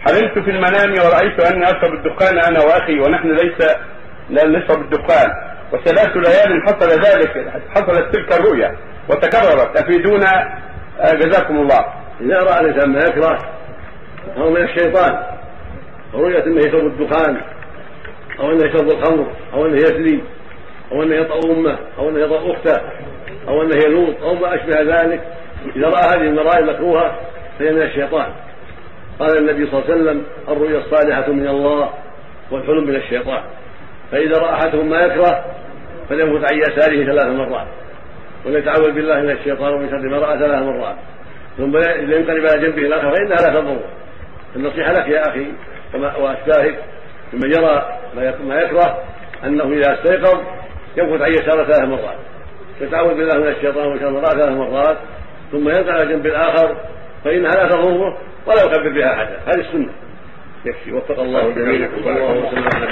حلمت في المنام ورأيت أني أشرب الدخان أنا وأخي ونحن لا نشرب الدخان، وثلاث ليال حصلت تلك الرؤيا وتكررت، أفيدونا جزاكم الله. إذا رأى الإنسان ما يكره أو من الشيطان رؤية أنه يشرب الدخان أو أنه يشرب الخمر أو أنه يزني أو أنه يطأ أمه أو أنه يطأ أخته أو أنه يلوط أو ما أشبه ذلك، إذا رأى هذه المرائي المكروهة فهي من الشيطان. قال النبي صلى الله عليه وسلم: الرؤيا الصالحة من الله والحلم من الشيطان. فإذا رأى أحدهم ما يكره فلينفث عن يساره 3 مرات وليتعوذ بالله من الشيطان ومن شر ما رأى 3 مرات، ثم ينقلب على جنبه الآخر فإنها لا تضره. النصيحة لك يا أخي وأشباهك ممن يرى ما يكره أنه إذا استيقظ ينفث عن يساره 3 مرات، يتعوذ بالله من الشيطان ومن شر ما رأى 3 مرات، ثم ينقلب على جنب الآخر فإنها لا تضره ولا يخبر بها أحدا. هذه السنة يكفي. وفق الله الجميع.